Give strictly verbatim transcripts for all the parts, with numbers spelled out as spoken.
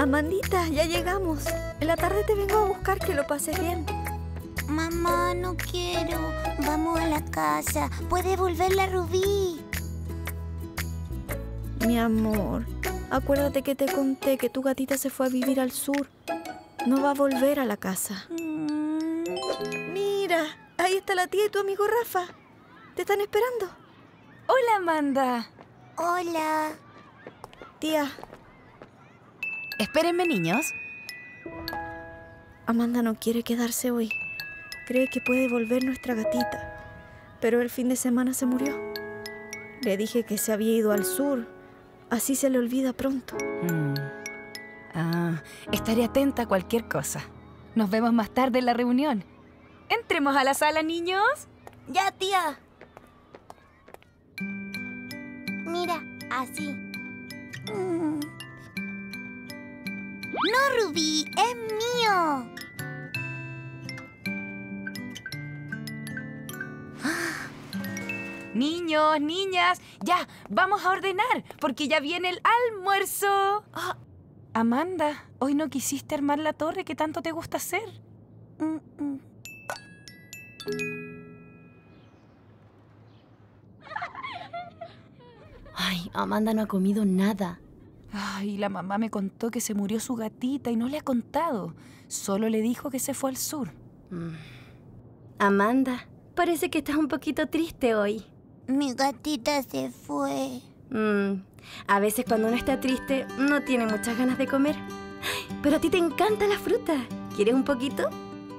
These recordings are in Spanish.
Amandita, ya llegamos. En la tarde te vengo a buscar, que lo pases bien. Mamá, no quiero. Vamos a la casa. Puede volver la Rubí. Mi amor, acuérdate que te conté que tu gatita se fue a vivir al sur. No va a volver a la casa. Mm. Mira, ahí está la tía y tu amigo Rafa. ¿Te están esperando? Hola, Amanda. Hola. Tía. Espérenme, niños. Amanda no quiere quedarse hoy. Cree que puede volver nuestra gatita. Pero el fin de semana se murió. Le dije que se había ido al sur. Así se le olvida pronto. Mm. Ah, estaré atenta a cualquier cosa. Nos vemos más tarde en la reunión. Entremos a la sala, niños. Ya, tía. Mira, así. Mm. No, Rubí, es mío. Niños, niñas, ya, vamos a ordenar, porque ya viene el almuerzo. Ah, Amanda, hoy no quisiste armar la torre que tanto te gusta hacer. Mm, mm. Ay, Amanda no ha comido nada. Ay, la mamá me contó que se murió su gatita y no le ha contado. Solo le dijo que se fue al sur. Mm. Amanda, parece que estás un poquito triste hoy. Mi gatita se fue. Mm. A veces cuando uno está triste no tiene muchas ganas de comer. Pero a ti te encanta la fruta. ¿Quieres un poquito?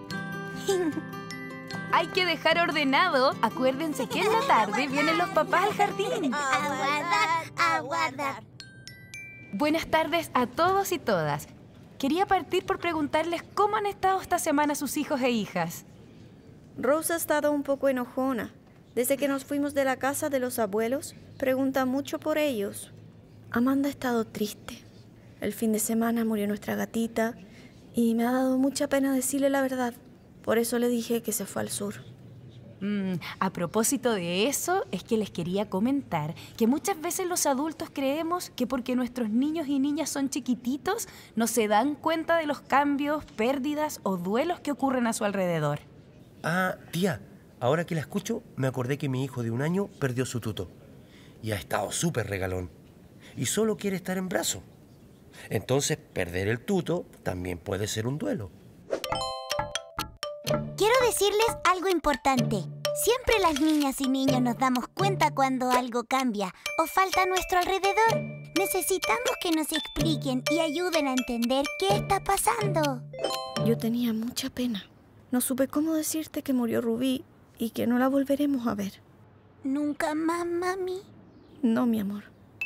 Hay que dejar ordenado. Acuérdense que en la tarde vienen los papás al jardín. Aguardar, aguardar. Buenas tardes a todos y todas. Quería partir por preguntarles cómo han estado esta semana sus hijos e hijas. Rose ha estado un poco enojona. Desde que nos fuimos de la casa de los abuelos, pregunta mucho por ellos. Amanda ha estado triste. El fin de semana murió nuestra gatita y me ha dado mucha pena decirle la verdad. Por eso le dije que se fue al sur. Mm, a propósito de eso, es que les quería comentar que muchas veces los adultos creemos que porque nuestros niños y niñas son chiquititos, no se dan cuenta de los cambios, pérdidas o duelos que ocurren a su alrededor. Ah, tía, ahora que la escucho, me acordé que mi hijo de un año perdió su tuto. Y ha estado súper regalón. Y solo quiere estar en brazo. Entonces, perder el tuto también puede ser un duelo. Quiero decirles algo importante. Siempre las niñas y niños nos damos cuenta cuando algo cambia o falta a nuestro alrededor. Necesitamos que nos expliquen y ayuden a entender qué está pasando. Yo tenía mucha pena. No supe cómo decirte que murió Rubí y que no la volveremos a ver. ¿Nunca más, mami? No, mi amor.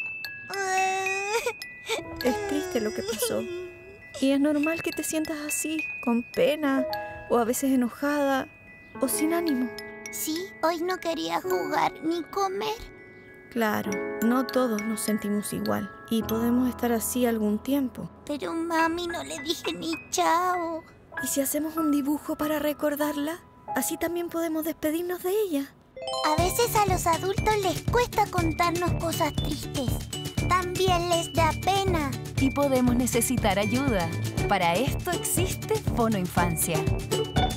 Es triste lo que pasó. Y es normal que te sientas así, con pena, o a veces enojada, o sin ánimo. Sí, hoy no quería jugar ni comer. Claro, no todos nos sentimos igual y podemos estar así algún tiempo. Pero mami, no le dije ni chao. ¿Y si hacemos un dibujo para recordarla? Así también podemos despedirnos de ella. A veces a los adultos les cuesta contarnos cosas tristes. También les da pena. Y podemos necesitar ayuda. Para esto existe Fono Infancia.